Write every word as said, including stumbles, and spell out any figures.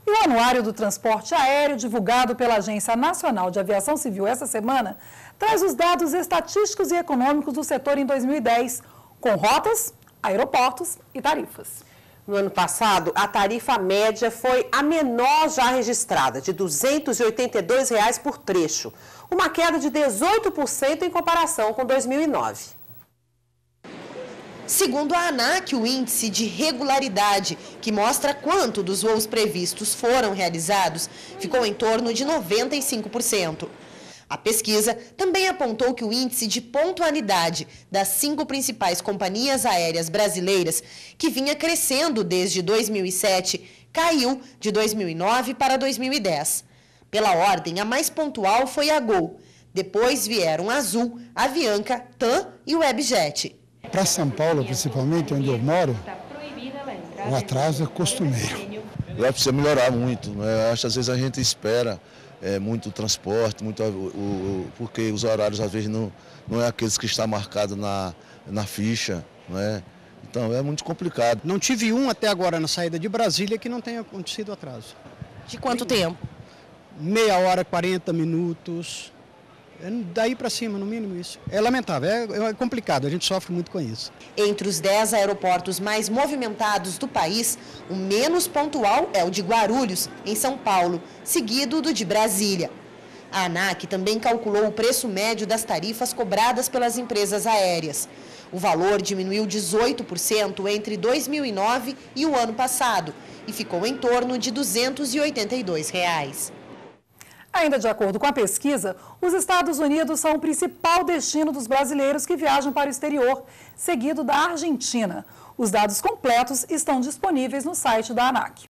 E o Anuário do Transporte Aéreo, divulgado pela Agência Nacional de Aviação Civil essa semana, traz os dados estatísticos e econômicos do setor em dois mil e dez, com rotas, aeroportos e tarifas. No ano passado, a tarifa média foi a menor já registrada, de duzentos e oitenta e dois reais por trecho, uma queda de dezoito por cento em comparação com dois mil e nove. Segundo a ANAC, o índice de regularidade, que mostra quanto dos voos previstos foram realizados, ficou em torno de noventa e cinco por cento. A pesquisa também apontou que o índice de pontualidade das cinco principais companhias aéreas brasileiras, que vinha crescendo desde dois mil e sete, caiu de dois mil e nove para dois mil e dez. Pela ordem, a mais pontual foi a Gol. Depois vieram a Azul, a Avianca, TAM e o Webjet. Para São Paulo, principalmente, onde eu moro, o atraso é costumeiro. Vai precisar melhorar muito, né? Acho que às vezes a gente espera é, muito transporte, muito, o, o, porque os horários às vezes não, não é aqueles que está marcado na, na ficha, né? Então é muito complicado. Não tive um até agora na saída de Brasília que não tenha acontecido atraso. De quanto tempo? Meia hora, quarenta minutos. Daí para cima, no mínimo isso. É lamentável, é, é complicado, a gente sofre muito com isso. Entre os dez aeroportos mais movimentados do país, o menos pontual é o de Guarulhos, em São Paulo, seguido do de Brasília. A ANAC também calculou o preço médio das tarifas cobradas pelas empresas aéreas. O valor diminuiu dezoito por cento entre dois mil e nove e o ano passado e ficou em torno de duzentos e oitenta e dois reais. Ainda de acordo com a pesquisa, os Estados Unidos são o principal destino dos brasileiros que viajam para o exterior, seguido da Argentina. Os dados completos estão disponíveis no site da ANAC.